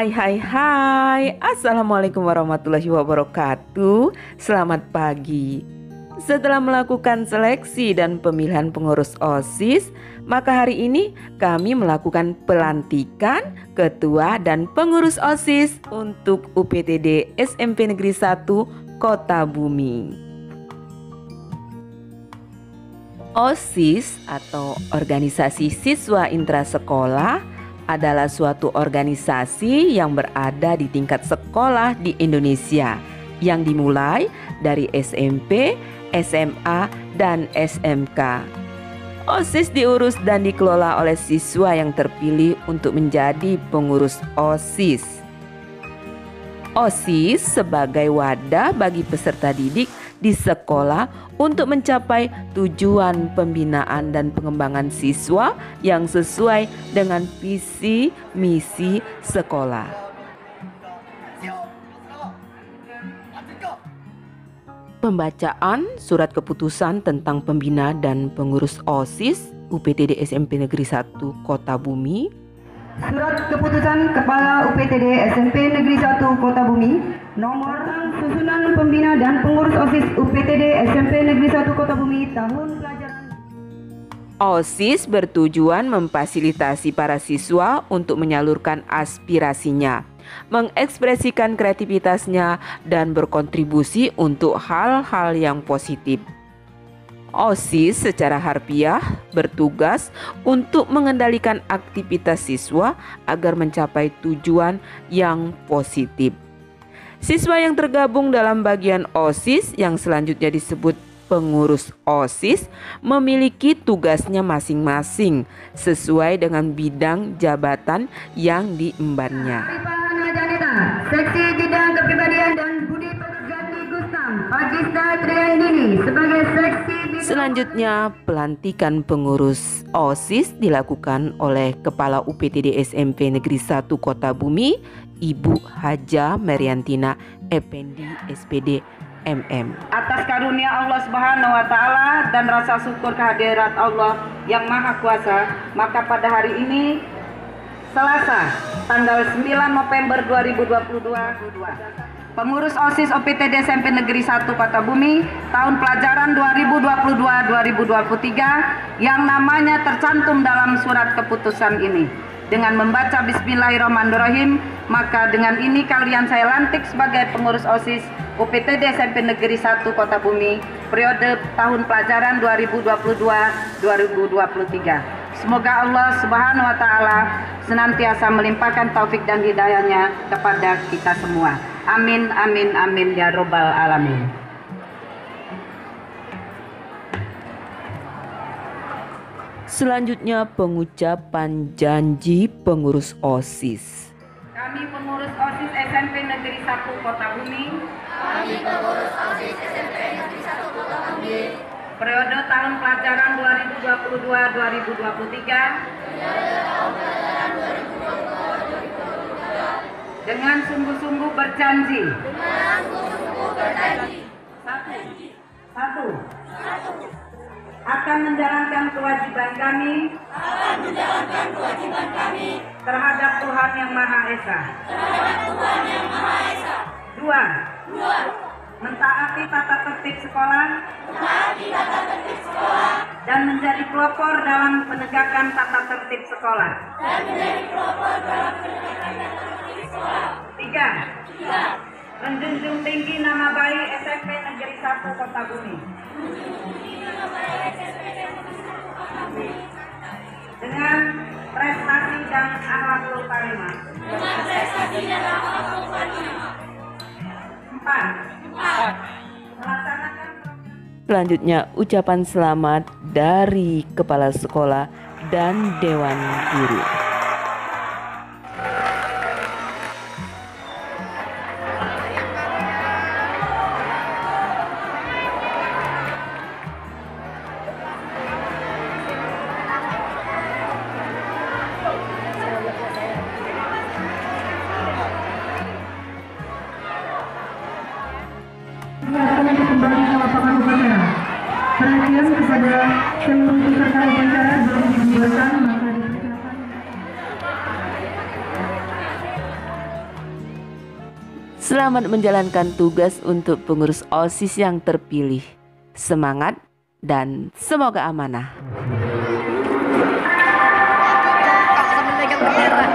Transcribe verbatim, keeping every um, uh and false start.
Hai hai hai, Assalamualaikum warahmatullahi wabarakatuh. Selamat pagi. Setelah melakukan seleksi dan pemilihan pengurus OSIS, maka hari ini kami melakukan pelantikan ketua dan pengurus OSIS untuk U P T D S M P Negeri satu Kota Bumi. OSIS atau Organisasi Siswa Intrasekolah adalah suatu organisasi yang berada di tingkat sekolah di Indonesia yang dimulai dari S M P, S M A, dan S M K. OSIS diurus dan dikelola oleh siswa yang terpilih untuk menjadi pengurus OSIS. OSIS sebagai wadah bagi peserta didik di sekolah untuk mencapai tujuan pembinaan dan pengembangan siswa yang sesuai dengan visi misi sekolah. Pembacaan surat keputusan tentang pembina dan pengurus OSIS U P T D S M P Negeri satu Kota Bumi. Surat keputusan Kepala U P T D S M P Negeri satu Kota Bumi nomor susunan pembina dan pengurus OSIS U P T D S M P Negeri satu Kota Bumi tahun pelajaran. OSIS bertujuan memfasilitasi para siswa untuk menyalurkan aspirasinya, mengekspresikan kreativitasnya, dan berkontribusi untuk hal-hal yang positif. OSIS secara harfiah bertugas untuk mengendalikan aktivitas siswa agar mencapai tujuan yang positif. Siswa yang tergabung dalam bagian OSIS yang selanjutnya disebut pengurus OSIS memiliki tugasnya masing-masing sesuai dengan bidang jabatan yang diembannya. Seksi Bidang Kepribadian dan Budi Pekerti Gustam Pagista Triandini sebagai seksi. Selanjutnya, pelantikan pengurus OSIS dilakukan oleh Kepala U P T D S M P Negeri satu Kota Bumi, Ibu Haja Meriantina Effendi S P D M M. Atas karunia Allah Subhanahu wa taala dan rasa syukur kehadirat Allah yang Maha Kuasa, maka pada hari ini Selasa, tanggal sembilan November dua ribu dua puluh dua, pengurus OSIS U P T D S M P Negeri satu Kota Bumi tahun pelajaran dua ribu dua puluh dua dua ribu dua puluh tiga yang namanya tercantum dalam surat keputusan ini. Dengan membaca Bismillahirrahmanirrahim, maka dengan ini kalian saya lantik sebagai pengurus OSIS U P T D S M P Negeri satu Kota Bumi periode tahun pelajaran dua ribu dua puluh dua dua ribu dua puluh tiga. Semoga Allah Subhanahu wa taala senantiasa melimpahkan taufik dan hidayahnya kepada kita semua. Amin amin amin ya robbal alamin. Selanjutnya pengucapan janji pengurus OSIS. Kami pengurus OSIS S M P Negeri satu Kota Bumi. Kami pengurus OSIS S M P Negeri satu Kota Bumi. Periode tahun pelajaran dua ribu dua puluh dua dua ribu dua puluh tiga. Periode tahun pelajaran dua ribu dua puluh dua dua ribu dua puluh tiga. Dengan sungguh-sungguh berjanji. Dengan sungguh-sungguh berjanji. Satu. Satu. Akan menjalankan kewajiban kami. Akan menjalankan kewajiban kami. Terhadap Tuhan Yang Maha Esa. Terhadap Tuhan Yang Maha Esa. Dua. Dua. Mentaati tata tertib sekolah. Mentaati tata tertib sekolah. Dan menjadi pelopor dalam penegakan tata tertib sekolah. Dan menjadi pelopor dalam penegakan tata tertib sekolah. Tiga. Tiga. Menjunjung tinggi nama baik S M P Negeri satu Kota Bumi. Dengan prestasi dan akhlakul karimah. Dengan prestasi dan akhlakul karimah. Empat. Empat. Melaksanakan. Selanjutnya ucapan selamat dari kepala sekolah dan dewan guru. Silakan untuk kembali ke lapangan upacara. Perhatian kepada seluruh peserta upacara belum dibubarkan maka dipersilakan. Selamat menjalankan tugas untuk pengurus OSIS yang terpilih. Semangat dan semoga amanah. Sambil megang bendera.